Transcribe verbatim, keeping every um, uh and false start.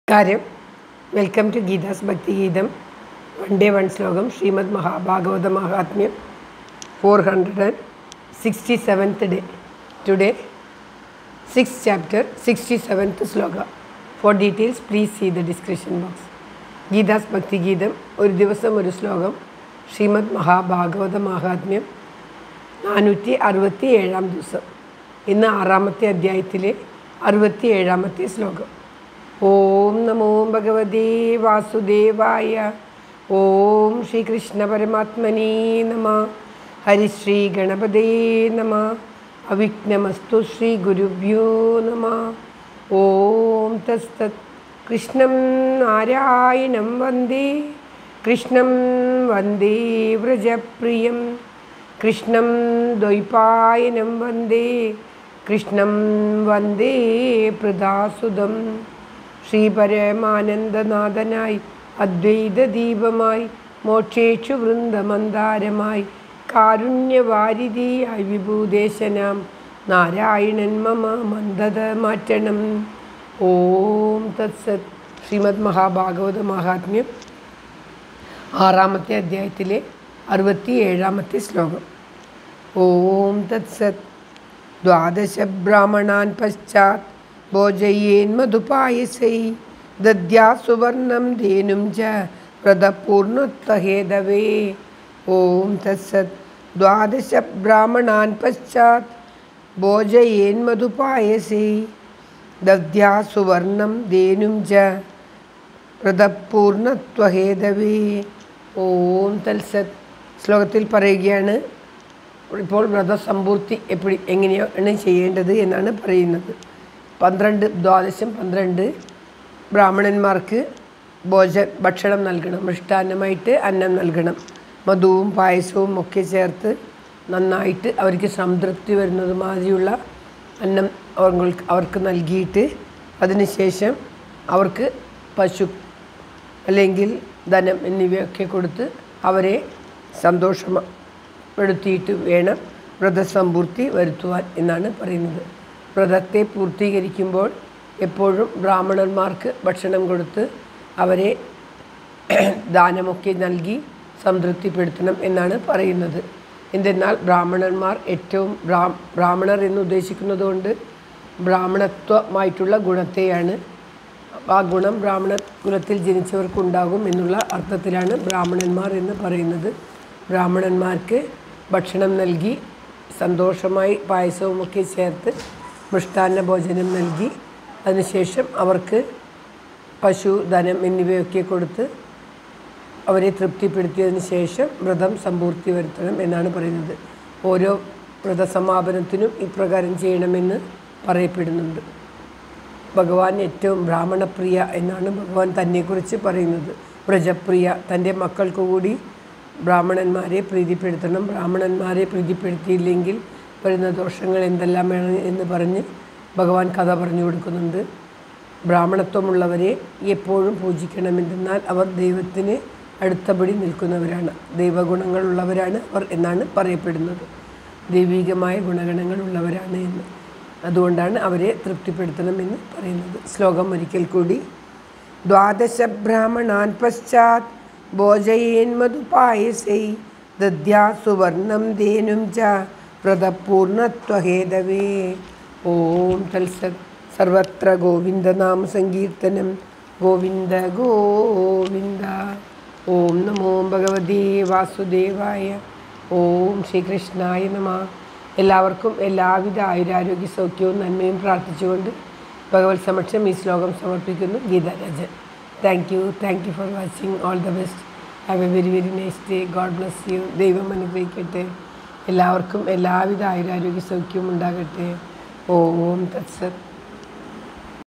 Karyam, welcome to Geeta's Bhakti Geetam. One day, one slogam, Srimad Mahabhagavata Mahatmyam, four hundred sixty-seventh day. Today, sixth chapter, sixty-seventh sloka. For details, please see the description box. Geeta's Bhakti Geetam, ഒരു ദിവസം ഒരു ശ്ലോകം, ശ്രീമദ് മഹാഭാഗവത മഹാത്മ്യം, നാനൂറ്റി അറുപത്തി ഏഴാം ദിവസം. ഇന്ന് ആറാമത്തെ അധ്യായത്തിലെ അറുപത്തി ഏഴാമത്തെ ശ്ലോകം. ഓം നമോ ഭഗവതേ വാസുദേവായ. ഓം ശ്രീകൃഷ്ണ പരമാത്മനേ നമഃ. ഹരിശ്രീ ഗണപതേ നമഃ. അവിഘ്നമസ്തു ശ്രീ ഗുരുഭ്യോ നമഃ. ഓം തസ്തത്. കൃഷ്ണം നാരായണം വന്ദേ കൃഷ്ണം വന്ദേ വ്രജപ്രിയം കൃഷ്ണം ദ്വൈപായനം വന്ദേ കൃഷ്ണം വന്ദേ പ്രദാസുതം. ശ്രീപരമാനന്ദനാഥനായി അദ്വൈതദീപമായി മോക്ഷേഷു വൃന്ദമന്ദാരമായി കാരുണ്യവാരിധിയായി വിഭൂദേശനാം നാരായണൻ മമ മന്ദത മാറ്റണം. ഓം തത്സത്. ശ്രീമദ് മഹാഭാഗവത മഹാത്മ്യം ആറാമത്തെ അധ്യായത്തിലെ അറുപത്തി ഏഴാമത്തെ ശ്ലോകം. ഓം തത്സത്. ദ്വാദശ ബ്രാഹ്മണാൻ പശ്ചാത് ഭോജയേൻ മധുപായസൈ ദദ്യാ സുവർണം ധേനും ച വ്രതപൂർണത്വഹേതവേ. ഓം തത്സത്. ദ്വാദശ ബ്രാഹ്മണാൻ പശ്ചാത് ഭോജയേൻ മധുപായസൈ ദദ്യാ സുവർണം ധേനും ച വ്രതപൂർണത്വഹേതവേ. ഓം തത്സത്. ശ്ലോകത്തിൽ പറയുകയാണ്, ഇപ്പോൾ വ്രതസമ്പൂർത്തി എപ്പടി എങ്ങനെയാണ് ചെയ്യേണ്ടത് എന്നാണ് പറയുന്നത്. പന്ത്രണ്ട് ദ്വാദശം പന്ത്രണ്ട് ബ്രാഹ്മണന്മാർക്ക് ഭോജ ഭക്ഷണം നൽകണം, മൃഷ്ടാന്നമായിട്ട് അന്നം നൽകണം. മധുവും പായസവും ഒക്കെ ചേർത്ത് നന്നായിട്ട് അവർക്ക് സംതൃപ്തി വരുന്നത് മാതിരിയുള്ള അന്നം അവർക്ക് അവർക്ക് നൽകിയിട്ട് അതിനുശേഷം അവർക്ക് പശു അല്ലെങ്കിൽ ധനം എന്നിവയൊക്കെ കൊടുത്ത് അവരെ സന്തോഷപ്പെടുത്തിയിട്ട് വേണം വ്രതസമ്പൂർത്തി വരുത്തുവാൻ എന്നാണ് പറയുന്നത്. വ്രതത്തെ പൂർത്തീകരിക്കുമ്പോൾ എപ്പോഴും ബ്രാഹ്മണന്മാർക്ക് ഭക്ഷണം കൊടുത്ത് അവരെ ദാനമൊക്കെ നൽകി സംതൃപ്തിപ്പെടുത്തണം എന്നാണ് പറയുന്നത്. എന്തെന്നാൽ ബ്രാഹ്മണന്മാർ ഏറ്റവും ബ്രാ ബ്രാഹ്മണർ എന്ന് ഉദ്ദേശിക്കുന്നത് കൊണ്ട് ബ്രാഹ്മണത്വമായിട്ടുള്ള ഗുണത്തെയാണ്. ആ ഗുണം ബ്രാഹ്മണ കുലത്തിൽ ജനിച്ചവർക്കുണ്ടാകും എന്നുള്ള അർത്ഥത്തിലാണ് ബ്രാഹ്മണന്മാർ എന്ന് പറയുന്നത്. ബ്രാഹ്മണന്മാർക്ക് ഭക്ഷണം നൽകി സന്തോഷമായി പായസവുമൊക്കെ ചേർത്ത് മൃഷ്ടാന്ന ഭോജനം നൽകി അതിനുശേഷം അവർക്ക് പശു ധനം എന്നിവയൊക്കെ കൊടുത്ത് അവരെ തൃപ്തിപ്പെടുത്തിയതിന് ശേഷം വ്രതം സമ്പൂർത്തി വരുത്തണം എന്നാണ് പറയുന്നത്. ഓരോ വ്രതസമാപനത്തിനും ഇപ്രകാരം ചെയ്യണമെന്ന് പറയപ്പെടുന്നുണ്ട്. ഭഗവാൻ ഏറ്റവും ബ്രാഹ്മണപ്രിയ എന്നാണ് ഭഗവാൻ തന്നെക്കുറിച്ച് പറയുന്നത്. വ്രജപ്രിയ, തൻ്റെ മക്കൾക്ക് കൂടി ബ്രാഹ്മണന്മാരെ പ്രീതിപ്പെടുത്തണം. ബ്രാഹ്മണന്മാരെ പ്രീതിപ്പെടുത്തിയില്ലെങ്കിൽ വരുന്ന ദോഷങ്ങൾ എന്തെല്ലാമാണ് എന്ന് പറഞ്ഞ് ഭഗവാൻ കഥ പറഞ്ഞു കൊടുക്കുന്നുണ്ട്. ബ്രാഹ്മണത്വമുള്ളവരെ എപ്പോഴും പൂജിക്കണമെന്നാൽ അവർ ദൈവത്തിന് അടുത്തപടി നിൽക്കുന്നവരാണ്, ദൈവഗുണങ്ങളുള്ളവരാണ് അവർ എന്നാണ് പറയപ്പെടുന്നത്. ദൈവികമായ ഗുണഗണങ്ങളുള്ളവരാണ് എന്ന്. അതുകൊണ്ടാണ് അവരെ തൃപ്തിപ്പെടുത്തണമെന്ന് പറയുന്നത്. ശ്ലോകം ഒരിക്കൽ കൂടി. ദ്വാദശ ബ്രാഹ്മണാൻ പശ്ചാത് ഭോജയേൻ മധുപായസൈ ദദ്യാ സുവർണം ധേനും ച വ്രതപൂർണത്വഹേതവേ. ഓം തത്സത്. സർവത്ര ഗോവിന്ദനാമ സങ്കീർത്തനം. ഗോവിന്ദ ഗോവിന്ദ. ഓം നമോ ഭഗവതേ വാസുദേവായ. ഓം ശ്രീകൃഷ്ണായ നമഃ. എല്ലാവർക്കും എല്ലാവിധ ആയുരാരോഗ്യ സൗഖ്യവും നന്മയും പ്രാർത്ഥിച്ചുകൊണ്ട് ഭഗവത് സമക്ഷം ഈ ശ്ലോകം സമർപ്പിക്കുന്നു. ഗീതാരാജൻ. Thank you thank you for watching. All the best. Have a very very nice day. God bless you. ദൈവം അനുഗ്രഹിക്കട്ടെ. എല്ലാവർക്കും എല്ലാവിധ ആയുരാരോഗ്യ സൗഖ്യവും ഉണ്ടാകട്ടെ. ഓം തത്സത്.